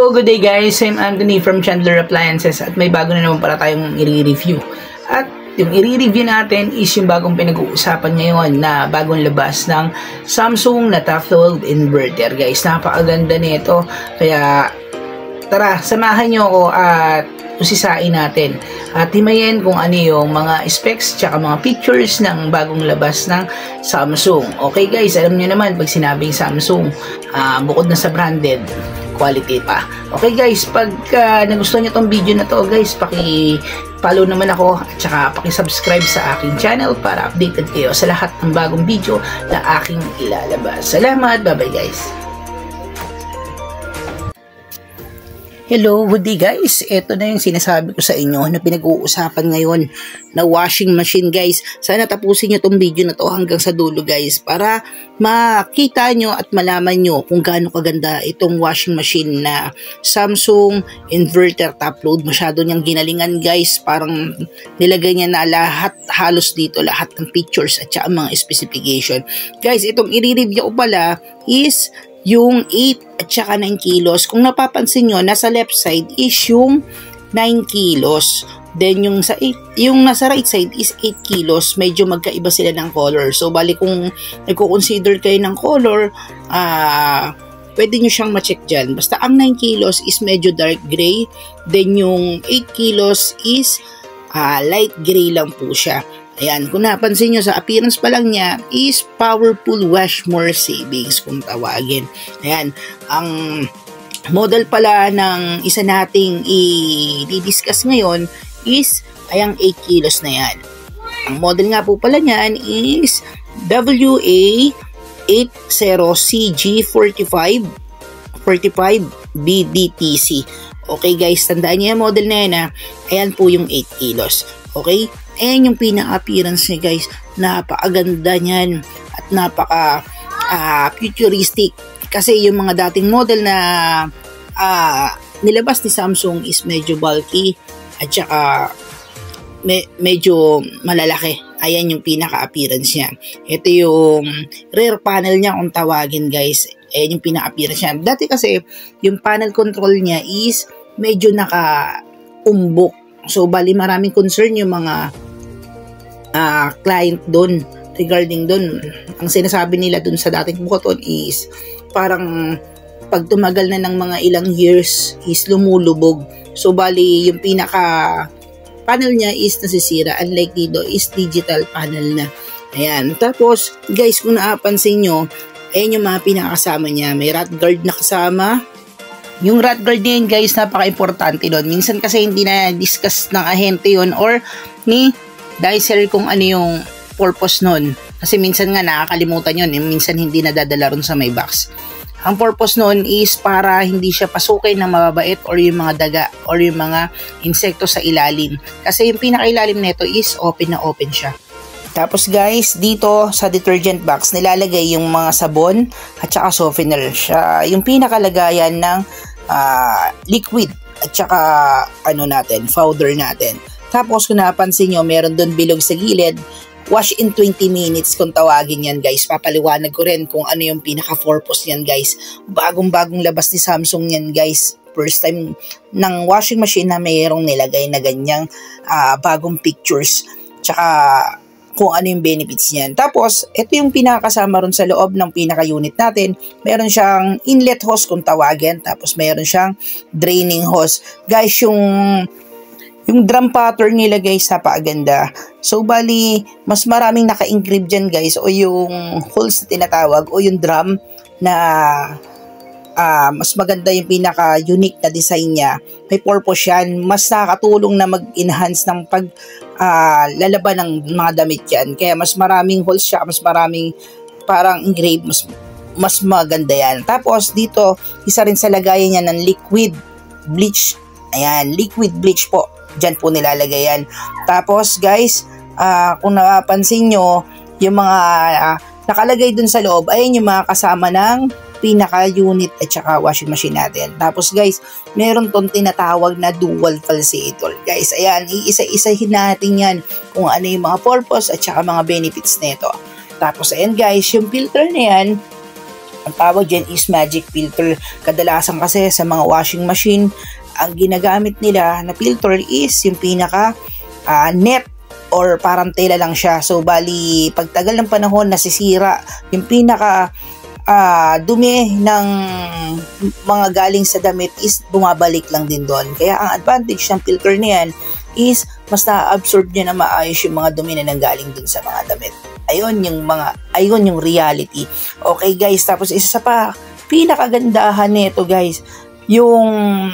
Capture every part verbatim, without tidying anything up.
Hello, good day guys. I'm Anthony from Chandler Appliances at may bago na naman para tayong i-review. At yung i-review natin is yung bagong pinag-uusapan ngayon na bagong labas ng Samsung na top-load inverter guys. Napakaganda nito. Kaya tara, samahan nyo ako at usisain natin at himayin kung ano yung mga specs tsaka mga pictures ng bagong labas ng Samsung. Okay guys, alam nyo naman pag sinabing Samsung, uh, bukod na sa branded, quality pa. Okay guys, pag uh, nagustuhan nyo tong video na to guys, paki-follow naman ako at saka paki-subscribe sa aking channel para updated kayo sa lahat ng bagong video na aking ilalabas. Salamat, bye bye guys. Hello, good day guys. Ito na yung sinasabi ko sa inyo na pinag-uusapan ngayon na washing machine guys. Sana tapusin nyo tong video na to hanggang sa dulo guys para makita nyo at malaman nyo kung gaano kaganda itong washing machine na Samsung inverter top load. Masyado niyang ginalingan guys. Parang nilagay niya na lahat halos dito, lahat ng pictures at saka mga specification. Guys, itong i-review ko pala is yung eight at saka nine kilos. Kung napapansin nyo, nasa left side is yung nine kilos. Then yung sa eight, yung nasa right side is eight kilos. Medyo magkaiba sila ng color. So bali kung nagko-consider kayo ng color, ah uh, pwede nyo siyang ma-check dyan. Basta ang nine kilos is medyo dark gray. Then yung eight kilos is uh, light gray lang po siya. Ayan, kung napansin nyo sa appearance pa lang niya is powerful wash more savings kung tawagin. Ayan, ang model pala ng isa nating i-discuss ngayon is ayang eight kilos na yan. Ang model nga po pala niyan is W A eighty C G forty-five forty-five B D T C. Okay guys, tandaan niyo yung model na yan ha. Ayan po yung eight kilos. Okay? Ayan yung pinaka-appearance niya guys. Napakaganda niyan at napaka uh, futuristic. Kasi yung mga dating model na uh, nilabas ni Samsung is medyo bulky at saka me medyo malalaki. Ayan yung pinaka-appearance niya. Ito yung rear panel niya kung tawagin guys. Ayan yung pinaka-appearance niya. Dati kasi yung panel control niya is medyo naka-umbok. So, bali maraming concern yung mga uh, client doon regarding doon. Ang sinasabi nila doon sa dating bukoton is parang pag tumagal na ng mga ilang years is lumulubog. So, bali yung pinaka panel niya is nasisira. Unlike dito is digital panel na. Ayan. Tapos, guys, kung naapansin nyo, ayan yung mga pinakasama niya. May rat guard na kasama. Yung rat guard niya guys, napaka-importante doon. Minsan kasi hindi na discuss ng ahente yon or ni Dicer kung ano yung purpose nun. Kasi minsan nga nakakalimutan yun. Minsan hindi nadadala ron sa may box. Ang purpose nun is para hindi siya pasukin ng mababait or yung mga daga or yung mga insekto sa ilalim. Kasi yung pinakailalim nito is open na open siya. Tapos guys, dito sa detergent box, nilalagay yung mga sabon at saka softener. Siya, yung pinakalagayan ng uh, liquid at saka ano natin, powder natin. Tapos kung napansin nyo, meron doon bilog sa gilid. Wash in twenty minutes kung tawagin yan guys. Papaliwanag ko rin kung ano yung pinaka-purpose yan guys. Bagong-bagong labas ni Samsung yan guys. First time ng washing machine na mayroong nilagay na ganyang uh, bagong pictures. Tsaka kung ano yung benefits niyan. Tapos, ito yung pinakasama ron sa loob ng pinaka-unit natin. Meron siyang inlet hose kung tawagin. Tapos, meron siyang draining hose. Guys, yung yung drum pattern nila guys, napakaganda. So, bali, mas maraming naka-engrave dyan guys. O yung holes na tinatawag. O yung drum na uh, mas maganda yung pinaka-unique na design niya. May purpose yan. Mas nakakatulong na mag-enhance ng pag Uh, lalaban ng mga damit yan. Kaya mas maraming holes siya, mas maraming parang engrave, mas, mas maganda yan. Tapos dito, isa rin sa lagayan niya ng liquid bleach. Ayan, liquid bleach po. Diyan po nilalagay yan. Tapos guys, uh, kung napansin nyo, yung mga uh, nakalagay dun sa loob, ayan yung mga kasama ng pinaka-unit at saka washing machine natin. Tapos guys, meron tong tinatawag na dual falsiator. Guys, ayan, iisa-isahin natin yan kung ano yung mga purpose at saka mga benefits nito. Tapos ayan guys, yung filter na yan, Ang tawag dyan is magic filter. Kadalasan kasi sa mga washing machine, ang ginagamit nila na filter is yung pinaka uh, net or parang tela lang siya. So bali pagtagal ng panahon nasisira yung pinaka uh, dumi ng mga galing sa damit is bumabalik lang din doon. Kaya ang advantage ng filter na yan is mas na-absorb niya na maayos yung mga dumi na nanggaling dun sa mga damit. Ayun yung mga, ayun yung reality. Okay guys, tapos isa sa pa, pinakagandahan nito guys, yung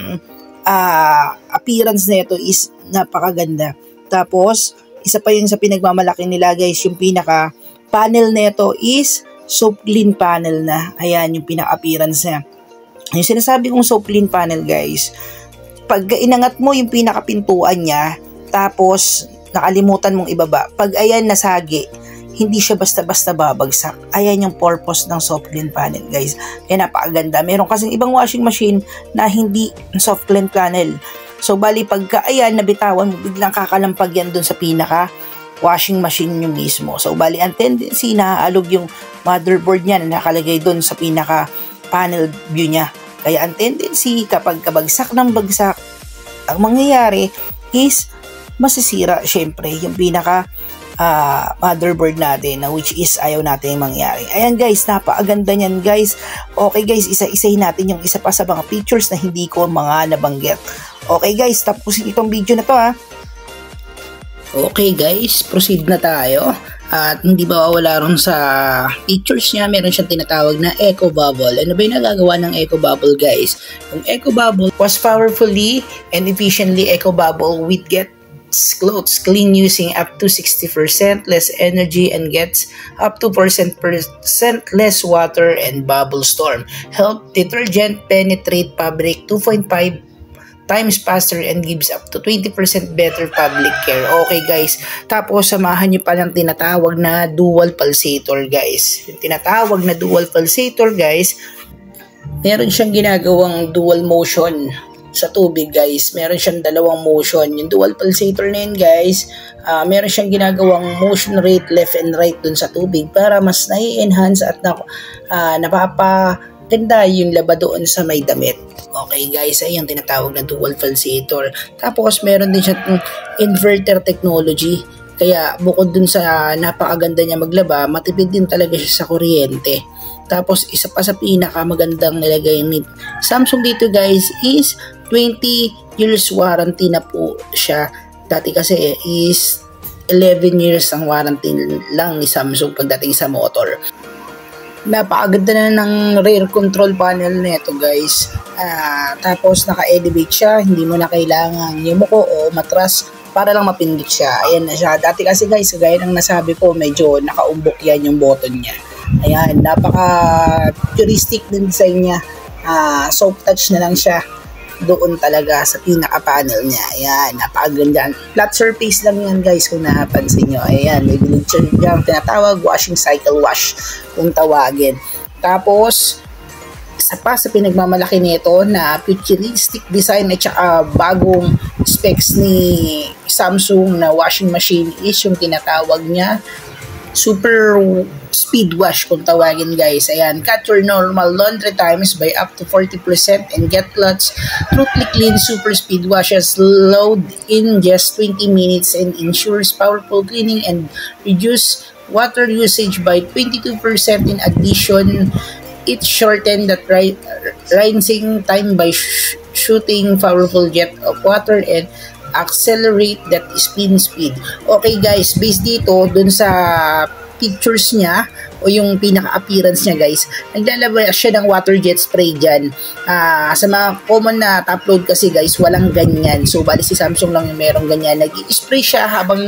uh, appearance nito is napakaganda. Tapos, isa pa yun sa pinagmamalaki nila guys, yung pinaka panel nito is soap clean panel na. Ayan yung pinaka-appearance niya. Yung sinasabi kong soap clean panel guys, pag inangat mo yung pinaka-pintuan niya, tapos nakalimutan mong ibaba, pag ayan nasagi, hindi siya basta-basta babagsak. Ayan yung purpose ng soft clean panel guys. Kaya napakaganda. Meron kasing ibang washing machine na hindi soft clean panel. So bali pagka ayan nabitawan mo, biglang kakalampag yan dun sa pinaka washing machine nyo mismo. So bali ang tendency na aalog yung motherboard niya na nakalagay dun sa pinaka panel view niya. Kaya ang tendency kapag kabagsak ng bagsak, ang mangyayari is masisira syempre yung pinaka Uh, motherboard natin na which is ayaw natin yung mangyari. Ayan guys, napakaganda niyan guys. Okay guys, isa-isahin natin yung isa pa sa mga features na hindi ko mga nabanggit. Okay guys, tapusin itong video na to ha. Okay guys, proceed na tayo. At hindi ba wala ron sa features niya, meron siyang tinatawag na Eco Bubble. Ano ba yung nagagawa ng Eco Bubble guys? Yung Eco Bubble was powerfully and efficiently Eco Bubble with get clothes clean using up to sixty percent less energy and gets up to four percent less water and bubble storm. Help detergent penetrate fabric two point five times faster and gives up to twenty percent better public care. Okay guys, tapos samahan nyo pa ng tinatawag na dual pulsator guys. Yung tinatawag na dual pulsator guys, meron siyang ginagawang dual motion sa tubig guys. Meron siyang dalawang motion. Yung dual pulsator na yun guys, uh, meron siyang ginagawang motion rate left and right dun sa tubig para mas nai-enhance at na, uh, napapaganda yung laba doon sa may damit. Okay guys, ay yung tinatawag na dual pulsator. Tapos meron din siyang inverter technology. Kaya bukod dun sa napakaganda niya maglaba, matipid din talaga siya sa kuryente. Tapos isa pa sa pinakamagandang nilagay ni Samsung dito guys is twenty years warranty na po siya. Dati kasi is eleven years ang warranty lang ni Samsung pagdating sa motor. Napakaganda na ng rear control panel nito guys. Uh, tapos naka-elevate siya, hindi mo na kailangan yumuko o matras para lang mapindot siya. Ayan na siya. Dati kasi guys, gaya ng nasabi ko, medyo nakaumbok yan yung button niya. Ayan, napaka-futuristic din design niya. Uh, soft touch na lang siya doon talaga sa pinaka-panel niya. Ayan, napakaganda. Flat surface lang yan guys kung napansin nyo. Ayan, may bilog siya yung tinatawag washing cycle wash kung tawagin. Tapos, isa pa sa pinagmamalaki nito na futuristic design at saka bagong specs ni Samsung na washing machine is yung tinatawag niya super speed wash kung tawagin guys. Ayan, cut your normal laundry times by up to forty percent and get lots truly clean super speed washes load in just twenty minutes and ensures powerful cleaning and reduce water usage by twenty-two percent. In addition, it shortened the rinsing time by sh shooting powerful jet of water and accelerate that spin speed. Okay guys, based dito dun sa pictures niya o yung pinaka-appearance niya guys, naglalabas siya ng water jet spray dyan. Uh, sa mga common na upload kasi guys, walang ganyan. So bali si Samsung lang yung merong ganyan. Nag-i-spray siya habang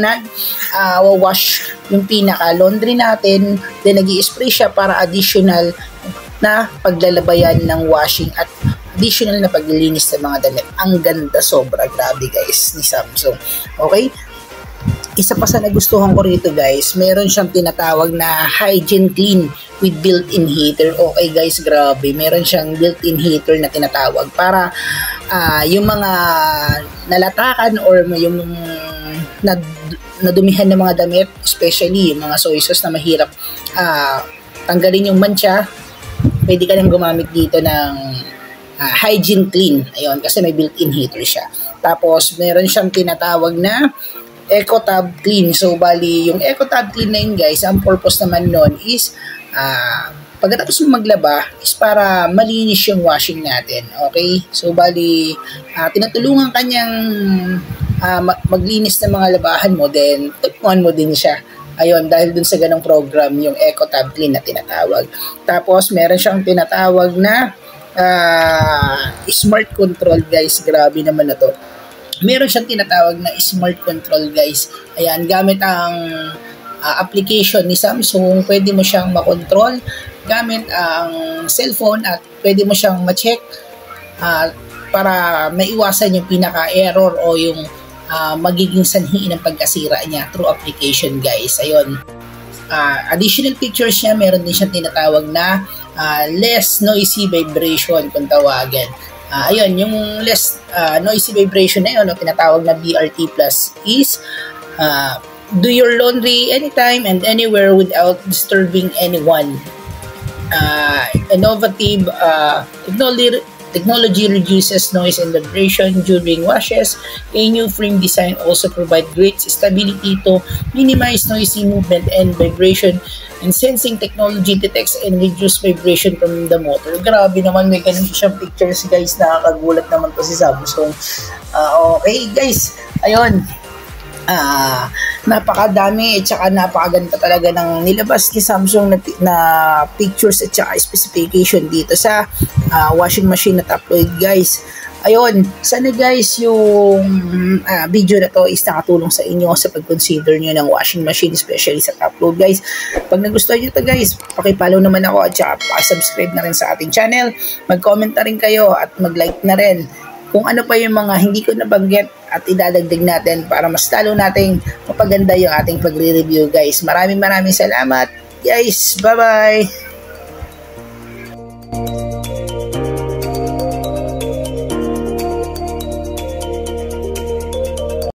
nag-wash uh, yung pinaka-laundry natin. Then nag-i-spray siya para additional na paglalabayan ng washing at additional na paglilinis ng mga damit. Ang ganda, sobra, grabe guys ni Samsung. Okay? Isa pa sa nagustuhan ko rito guys, meron siyang tinatawag na hygiene clean with built-in heater. Okay guys, grabe. Meron siyang built-in heater na tinatawag para uh, yung mga nalatakan or yung nad nadumihan ng mga damit, especially yung mga soy sauce na mahirap uh, tanggalin yung mancha pwede ka nang gumamit dito ng uh, hygiene clean. Ayun, kasi may built-in heater siya. Tapos, meron siyang tinatawag na EcoTab Clean. So, bali, yung EcoTab Clean na yun, guys, ang purpose naman nun is, uh, pagkatapos mo maglaba, is para malinis yung washing natin. Okay? So, bali, uh, tinutulungan kanyang uh, maglinis ng mga labahan mo, then, tutuan mo din siya. Ayun, dahil dun sa ganong program, yung EcoTab Clean na tinatawag. Tapos, meron siyang tinatawag na uh, smart control, guys. Grabe naman na to. Meron siyang tinatawag na smart control, guys. Ayan, gamit ang uh, application ni Samsung, pwede mo siyang makontrol gamit ang cellphone at pwede mo siyang ma-check uh, para maiwasan yung pinaka-error o yung uh, magiging sanhi ng pagkasira niya through application, guys. Ayun. Uh, additional features niya, meron din siyang tinatawag na uh, less noisy vibration kung tawagan. Uh, ayun, yung less uh, noisy vibration na yun, no, tinatawag na B R T plus is uh, do your laundry anytime and anywhere without disturbing anyone. Uh, innovative uh, technology, technology reduces noise and vibration during washes. A new frame design also provides great stability to minimize noisy movement and vibration. And sensing technology detects and reduce vibration from the motor. Grabe naman, may ganun siyang pictures, guys. Nakakagulat naman to si Samsung. Uh, okay, guys. Ayun. Uh, napakadami at saka napakaganda talaga ng nilabas ni Samsung na, na pictures at saka specification dito sa uh, washing machine na Taploid, guys. Ayun, sana guys yung uh, video na to is nakatulong sa inyo sa pag-consider nyo ng washing machine, especially sa Taploid, guys. Pag nagustuhan nyo to, guys, pakipollow naman ako at saka pakisubscribe na rin sa ating channel. Mag-comment na rin kayo at mag-like na rin kung ano pa yung mga hindi ko nabanggit at idadagdag natin para mas lalo nating mapaganda yung ating pagre-review, guys. Maraming maraming salamat, guys. Bye-bye!